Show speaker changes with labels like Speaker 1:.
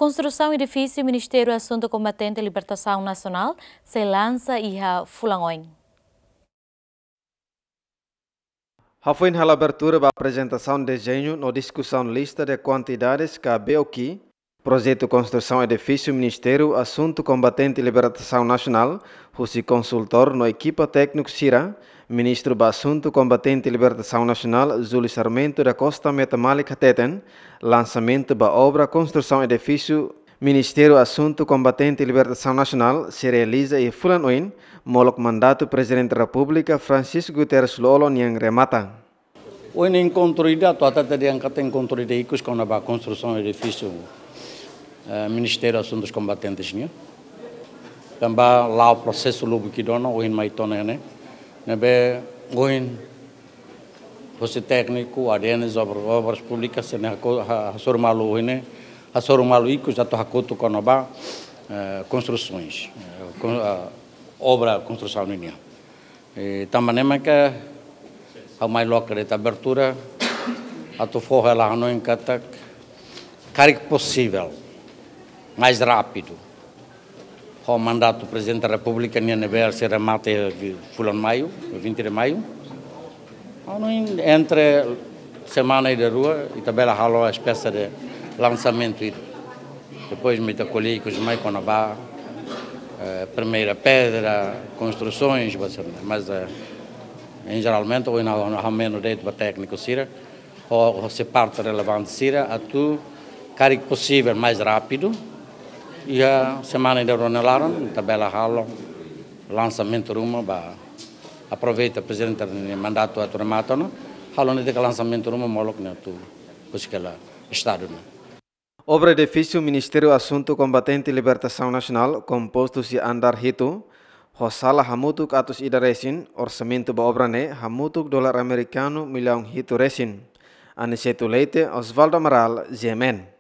Speaker 1: Construção edifício Ministério Assunto Combatente e Libertação Nacional se lança e a Fulangoin.
Speaker 2: Foi na abertura da apresentação de desenho na discussão lista de quantidades que a BOQ, Projeto Construção Edifício Ministério Assunto Combatente e Libertação Nacional, o consultor na equipa técnico CIRA, Ministro do Assunto Combatente e Libertação Nacional, Júlio Sarmento da Costa Metamalica Teten, lançamento da obra Construção Edifício Ministério Assunto Combatente e Libertação Nacional se realiza em Fulanoin, molok mandato Presidente da República Francisco Guterres Lolo yang remata.
Speaker 3: O encontro ida tu até teria que ter encontro ida icos com a construção edifício Ministério Assuntos Combatentes né. Também lá o processo logo que dona o in maitona né. Nebe o in você técnico ADNs obras públicas se né a sormalo né. A sormalo icos já tu hakoto com a construções obra construção linha. Também que a mais local de abertura a tu forra lá no encata cari possível mais rápido. O mandato do Presidente da República nem never se remata fulano maio, 20 de maio. Entre semana e de rua e também há uma espécie de lançamento. Depois me colhi com os mais com a primeira pedra, construções, mas em geralmente ou não há menos dentro do técnico Cira ou se parte relevante Cira a tu carico possível mais rápido e a semana de Ronelaram tabela halo lançamento ruma ba aproveita o presidente do mandato a remata no halo de lançamento ruma molok ne tu buscala estado no
Speaker 2: Obra edifício Ministério Assunto Combatente e Libertação Nacional composto de andar hito Hosala hamutuk atus ida resin orçamento ba obra ne hamutuk $1 americano milhão hito resin. Aniceto Leite, Osvaldo Amaral, Gemen.